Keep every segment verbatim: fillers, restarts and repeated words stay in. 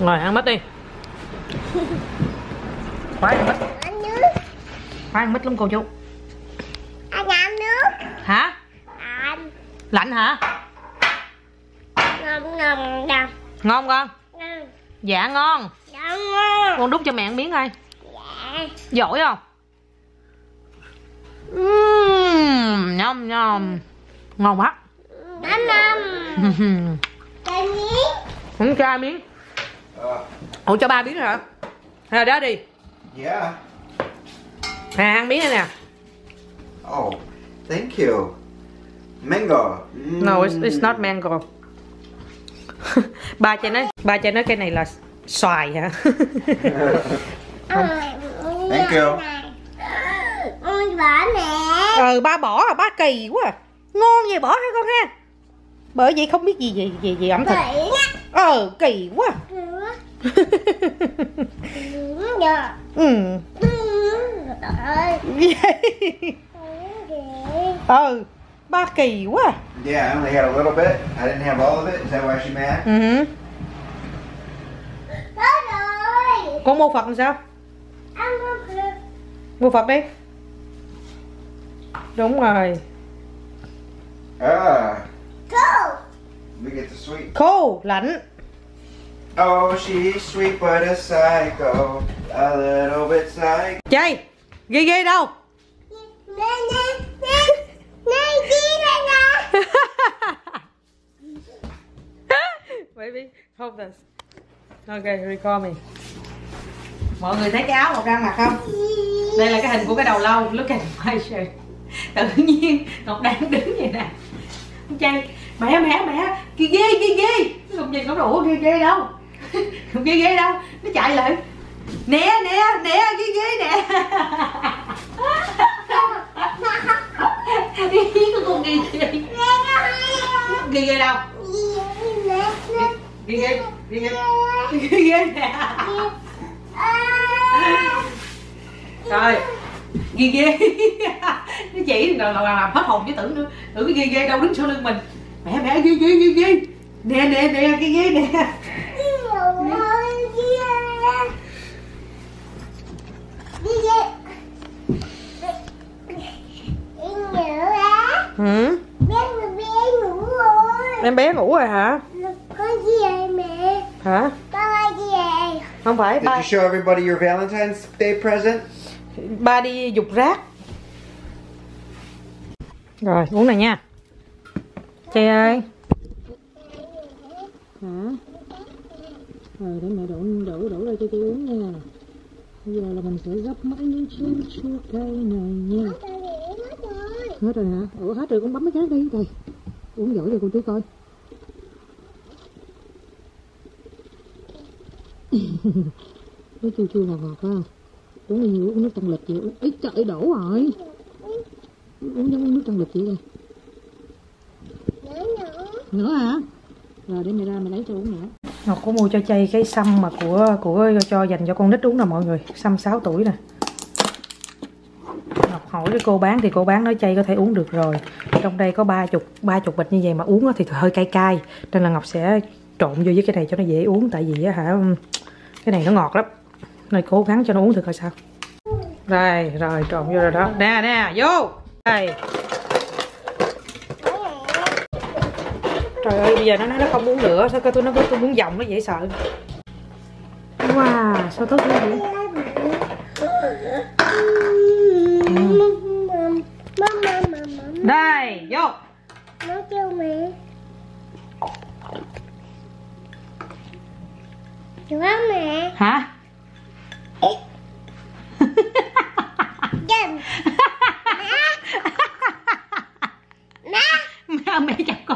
Rồi ăn mít đi. Khoái ăn mít. Khoái ăn mít lắm cô chú. Anh ăn nước. Hả? Anh. Lạnh hả? Ngon ngon ngon. Ngon con? Ngon. Dạ ngon. Dạ ngon. Con đút cho mẹ một miếng coi. Dạ. Giỏi không? Uhm, nhom nhom. Ngon quá. Năm năm. Cái miếng. Không cho miếng. Ủa cho ba miếng rồi hả? Rồi đó đi. Yeah. Hà ăn miếng này nè. Oh, thank you. Mango. Mm. No, it's, it's not mango. Ba cho nói, ba cho nói cái này là xoài hả? Thank you. Ôi bỏ mẹ. Ừ ba bỏ à, ba kỳ quá à. Ngon vậy bỏ hả con ha? Bởi vậy không biết gì gì gì, gì ẩm thực. Ờ kỳ quá. Ừ. Ừ ba kỳ quá. Yeah, I only had a little bit. I didn't have all of it. Is that why she mad? Ừ. Con mua Phật làm sao? Mua Phật đi. Đúng rồi. Ah. We get the sweet. Khô, lạnh. Oh, she's sweet but a psycho. A little bit psycho. Chơi. Ghê ghê đâu? Nè nè nè. Nè chi này nè. Baby, hold this. Okay, record me. Mọi người thấy cái áo Ngọc đang mặc không? Đây là cái hình của cái đầu lâu. Look at my shirt. Tự nhiên Ngọc đang đứng vậy nè. Chay, mẹ mẹ mẹ, kìa ghê ghê ghê. Ngọc nhìn Ngọc đủ ghê ghê đâu. Ngọc ghê ghê đâu. Nó chạy lại. Nè nè nè ghê ghê nè. Con con ghê ghê. Ghê ghê đâu? Ghê ghê ghê ghê ghê ghê nè. Rồi ghê ghê. Nó chỉ là làm hết hồn chứ tưởng nữa. Tưởng cái ghê ghê đâu đứng sau lưng mình. Mẹ mẹ ghê ghê ghê ghê. Nè nè nè ghê ghê nè. Ừ. Em bé ngủ rồi hả? Có gì vậy mẹ? Hả? Ba gì vậy? Không phải Did ba. you show everybody your Valentine's Day present? Ba đi dục rác. Rồi uống này nha. Chị ơi. Hả? Rồi để mẹ đổ đổ đổ ra cho chị uống nha. Bây giờ là mình sẽ gấp mấy miếng chua chua cay này nha. Hết rồi hả? Ủa hết rồi con bấm cái khác đi đây. Uống giỏi rồi con chú coi. Nó chua chua ngọt ngọt phải không? Uống nhiều uống nước tăng lực chịu. Ý trời đổ rồi. Uống giống nước tăng lực chịu đây. Nữa hả? Rồi để mẹ ra mẹ lấy cho uống nữa. Ngọc có mua cho Chay cái sâm mà của của cho dành cho con nít uống nè mọi người, sâm sáu tuổi nè. Ngọc hỏi cái cô bán thì cô bán nói Chay có thể uống được rồi. Trong đây có ba chục ba chục bịch như vậy mà uống thì hơi cay cay, nên là Ngọc sẽ trộn vô với cái này cho nó dễ uống, tại vì hả cái này nó ngọt lắm. Nên cố gắng cho nó uống thử coi sao. Rồi, rồi trộn vô rồi đó. Nè nè, vô. Đây. Trời ơi, bây giờ nó nói nó không uống nữa, sao cái tôi nó tôi muốn dòng nó dễ sợ. Wow, sao tốt như vậy? Ừ. Đây, vô. Nó kêu mẹ. Chú mẹ. Hả? Chân. Má. Má mẹ chặt con.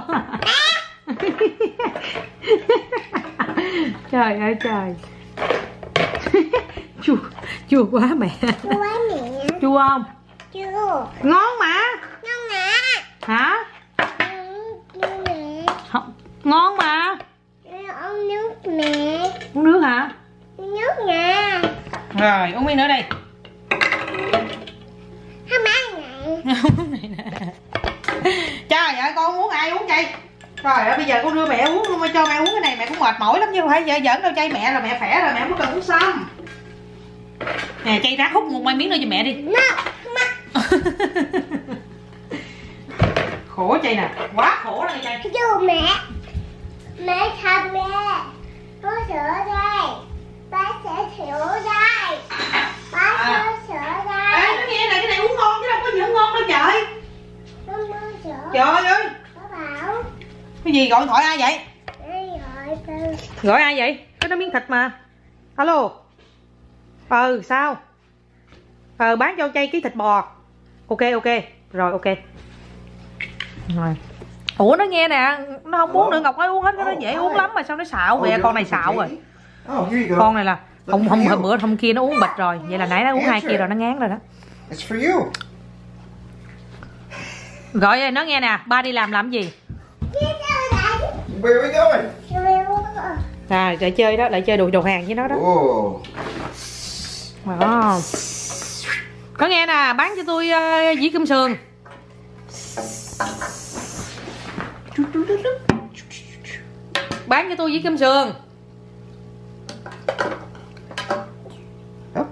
Trời ơi trời. Chua, chua quá mẹ. Chua quá mẹ. Chua không? Chua. Ngon mà. Ngon mà. Hả? Chua mẹ. Không, ngon mà. Uống nước mẹ. Uống nước hả? Uống nước nha. Rồi, uống miếng nữa đi. Không ăn này. Trời ơi, con uống ai uống vậy? Trời ơi, bây giờ con đưa mẹ uống luôn, cho mẹ uống cái này mẹ cũng mệt mỏi lắm chứ không phải giờ giỡn đâu, chay mẹ rồi mẹ khỏe rồi mẹ không có cần uống xong. Nè chay rác hút một mai miếng nữa cho mẹ đi. Khổ chay nè, quá khổ rồi chay. Chú mẹ, mẹ thầm mẹ, có sữa đây, bác sẽ sữa đây, bác À. có sữa đây. Ê, nó nghe này, cái này uống ngon chứ đâu có gì không ngon đâu trời. Nó mua sữa. Trời ơi, Có bảo. cái gì gọi điện thoại ai vậy? Đây gọi từ. Gọi ai vậy? Cái đó miếng thịt mà. Alo. Ừ sao? Ờ bán cho chay ký thịt bò. Ok ok. Rồi ok. Rồi. Ủa nó nghe nè, nó không uống nữa, Ngọc ơi uống hết, nó dễ uống lắm mà sao nó xạo vậy? Con này xạo rồi. Oh, here you go. Con này là hôm hôm hôm bữa hôm kia nó uống bịch rồi, vậy là nãy nó uống hai kia rồi nó ngán rồi đó. It's for you. Gọi nó nghe nè, ba đi làm làm gì? Where are we going? À, lại chơi đó, lại chơi đồ đồ hàng với nó đó. Oh. Đó. Có nghe nè, bán cho tôi uh, dĩ kim sườn. Bán cho tôi dĩ kim sườn. Oh.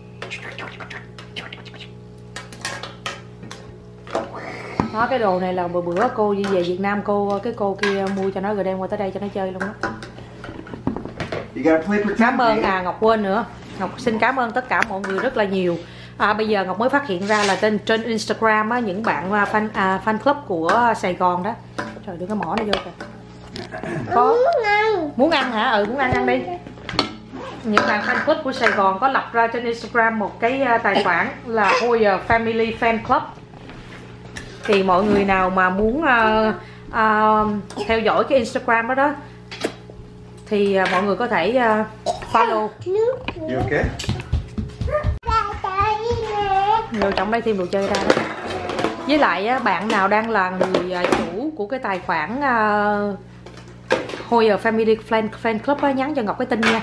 Đó, cái đồ này là bữa bữa cô đi về Việt Nam, cô cái cô kia mua cho nó rồi đem qua tới đây cho nó chơi luôn đó. You gotta play pretend. Cảm ơn, babe. à Ngọc quên nữa, Ngọc xin cảm ơn tất cả mọi người rất là nhiều. À, bây giờ Ngọc mới phát hiện ra là trên trên Instagram á, những bạn fan à, fan club của Sài Gòn đó. Trời, đưa cái mỏ này vô kìa. Có muốn ăn hả? Ừ, muốn ăn ăn đi. Những bạn fan club của Sài Gòn có lập ra trên Instagram một cái tài khoản là Hoyer Family Fan Club. Thì mọi người nào mà muốn uh, uh, theo dõi cái Instagram đó đó thì uh, mọi người có thể uh, follow. You okay? Rồi trong đây thêm đồ chơi ra đó. Với lại uh, bạn nào đang là người uh, chủ của cái tài khoản uh, Hoyer Family Fan, Fan Club đó, nhắn cho Ngọc cái tin nha.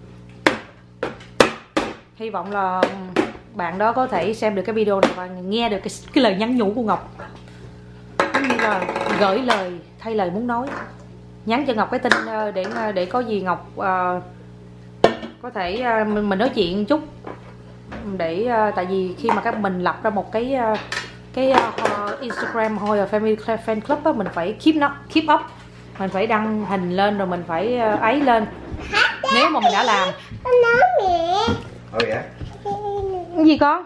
Hy vọng là bạn đó có thể xem được cái video này và nghe được cái, cái lời nhắn nhủ của Ngọc, giống như là gửi lời thay lời muốn nói, nhắn cho Ngọc cái tin để để có gì Ngọc uh, có thể uh, mình, mình nói chuyện chút, để uh, tại vì khi mà các mình lập ra một cái uh, cái uh, Instagram Hoyer Family Fan Club á, mình phải keep nó keep up, mình phải đăng hình lên rồi mình phải uh, ấy lên nếu mà mình đã làm. Oh yeah. Cái gì con?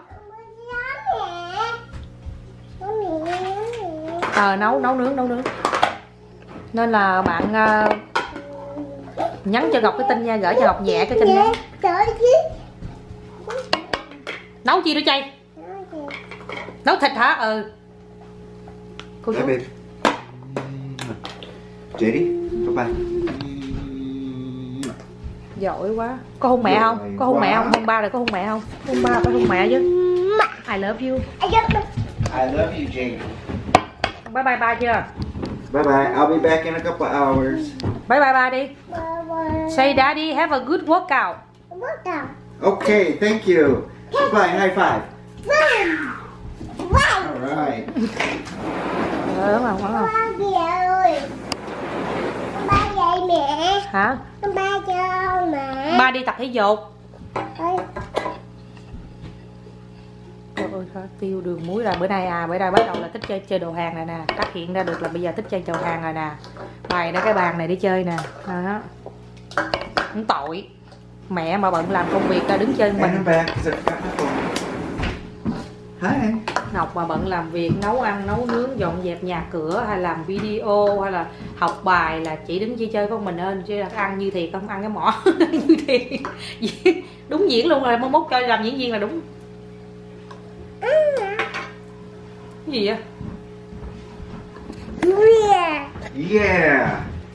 Ờ nấu nấu nướng nấu nướng. Nên là bạn uh, nhắn cho Ngọc cái tin nha, gửi cho Ngọc nhẹ cái tin nhắn. Nấu chi đó chay? Nấu thịt hả? Ừ. Cô chú. Bye, babe. J D, bye bye. Giỏi quá. Có hôn mẹ không? Có hôn mẹ không? Hôn ba rồi có hôn mẹ không? Hôn ba phải hôn mẹ chứ. I love you. I love you, Jane. Bye bye ba chưa? Bye bye. I'll be back in a couple hours. Bye bye ba đi. Say daddy have a good workout. Okay, thank you. Bye, high five. All right. Ờ, đúng không? Đúng không? Ba dạy mẹ. Hả? Ba cho mẹ. Ba đi tập thể dục. Ôi, Trời ơi, sao tiêu đường muối là bữa nay à, bữa nay bắt đầu là thích chơi chơi đồ hàng này nè, phát hiện ra được là bây giờ thích chơi đồ hàng rồi nè, bày ra cái bàn này để chơi nè, đó, không tội, mẹ mà bận làm công việc ra đứng chơi And mình, I'm back 'cause I forgot my phone. Hi. Ngọc mà bận làm việc nấu ăn nấu nướng dọn dẹp nhà cửa hay làm video hay là học bài là chỉ đứng chơi chơi con mình ơn, chứ là ăn như thiệt không, ăn cái mỏ như thiệt đúng diễn luôn rồi, mới mốt cho làm diễn viên là đúng. Cái gì vậy? yeah. Yeah.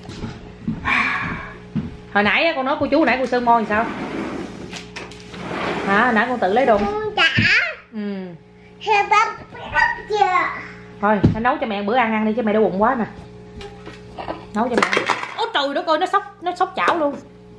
Hồi nãy con nói cô chú hồi nãy cô Sơn Mon thì sao? Hả? Hồi nãy con tự lấy đồ. Con trả. Ừ. Hả bắp chưa? Thôi, anh nấu cho mẹ bữa ăn ăn đi chứ mẹ đau bụng quá nè. Nấu cho mẹ. Ôi trời đất ơi, nó sốc, nó sốc chảo luôn.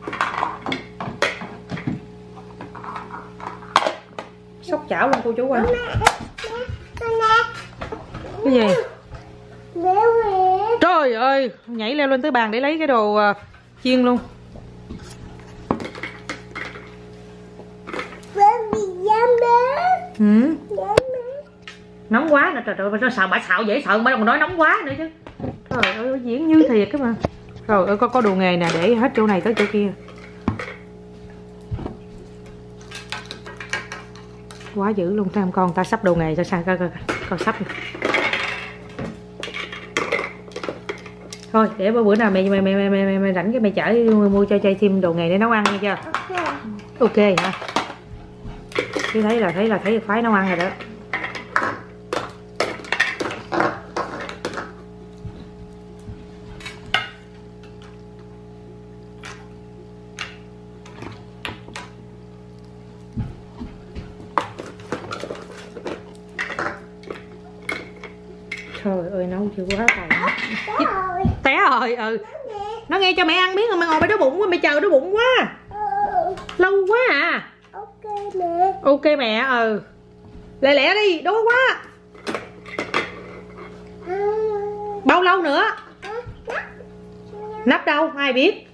Sốc chảo luôn cô chú ơi. Cái gì? Trời Trời ơi, nhảy leo lên tới bàn để lấy cái đồ uh, chiên luôn. Ừ. Nóng quá nè, trời ơi, sao xào bả xạo dễ sợ, mà còn nói nóng quá nữa chứ. Trời ơi, diễn như thiệt cái mà. Trời ơi, có có đồ nghề nè, để hết chỗ này tới chỗ kia. Quá dữ luôn, xem con ta sắp đồ nghề cho sao, coi coi con sắp nè. Thôi để bữa nào mày mày mày mày, mày, mày rảnh cái mày chở mua cho Chay thêm đồ nghề để nấu ăn nha chưa? Ok hả? Chứ thấy là thấy là thấy khoái nấu ăn rồi đó. Trời ơi nấu chưa quá tài. Té rồi, ừ. Nó nghe cho mẹ ăn miếng rồi mà ngồi bên đó bụng quá, mày chờ đó bụng quá. Lâu quá à. Ok mẹ. Ok mẹ, ừ. Lẹ lẹ đi, đói quá. Bao lâu nữa? Nắp đâu, ai biết?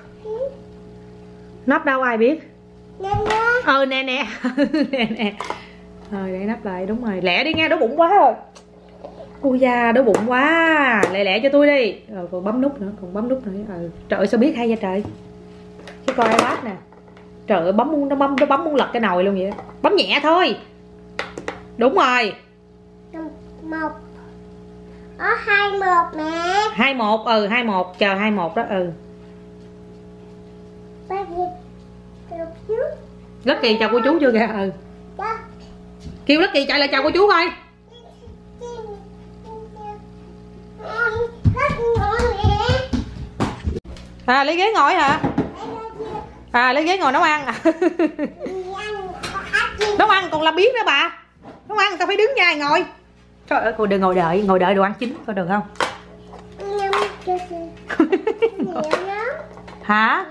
Nắp đâu ai biết? Ờ nè nè. Nè nè. Rồi để nắp lại, đúng rồi. Lẹ đi nha, đói bụng quá rồi. Ui da, đói bụng quá. Lẹ lẹ cho tôi đi. Rồi còn bấm nút nữa, còn bấm nút nữa. Ừ. Trời ơi sao biết hay vậy trời. Cái coi iPad nè. Trời ơi bấm muốn nó bấm nó bấm muốn lật cái nồi luôn vậy. Bấm nhẹ thôi. Đúng rồi. Một. Ở hai một mẹ. hai một, ừ hai một, chờ hai một đó, ừ. Lucky chào cô chú chưa kìa, ừ. Kêu Lucky chạy lại chào cô chú coi. À lấy ghế ngồi hả? À lấy ghế ngồi nấu ăn à. Nấu ăn còn làm biến nữa bà. Nấu ăn tao phải đứng nha ngồi. Trời ơi cô đừng ngồi đợi, ngồi đợi đồ ăn chín coi được không? Hả?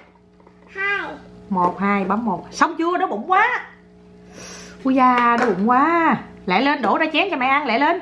Một hai bấm một. Xong chưa, đói bụng quá. Ui da, đói bụng quá. Lẹ lên đổ ra chén cho mẹ ăn, lẹ lên.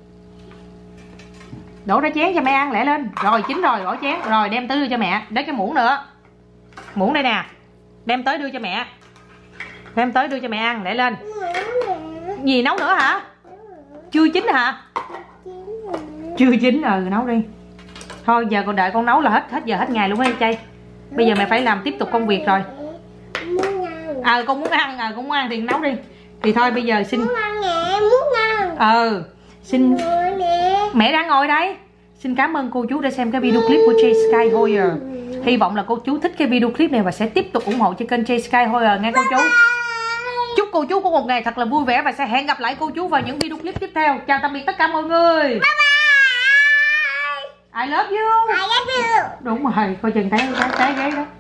Đổ ra chén cho mẹ ăn, lẹ lên. Rồi chín rồi, bỏ chén. Rồi đem tới đưa cho mẹ. Lấy cái muỗng nữa. Muỗng đây nè. Đem tới đưa cho mẹ. Đem tới đưa cho mẹ ăn, lẹ lên. Gì nấu nữa hả? Chưa chín hả? Chưa chín, ừ nấu đi. Thôi giờ con đợi con nấu là hết hết giờ hết ngày luôn á Chay. Bây giờ mẹ phải làm tiếp tục công việc rồi. Ờ à, con muốn ăn, à, con muốn ăn thì nấu đi. Thì thôi bây giờ xin. Muốn ăn nè, muốn ăn. Ừ, xin. Mẹ đang ngồi đây. Xin cảm ơn cô chú đã xem cái video clip của Chay Sky Hoyer. Hy vọng là cô chú thích cái video clip này và sẽ tiếp tục ủng hộ cho kênh Chay Sky Hoyer nghe cô chú. Chúc cô chú có một ngày thật là vui vẻ và sẽ hẹn gặp lại cô chú vào những video clip tiếp theo. Chào tạm biệt tất cả mọi người. Bye bye. I love you. I love you. Đúng rồi, coi chừng thấy cái cái ghế đó.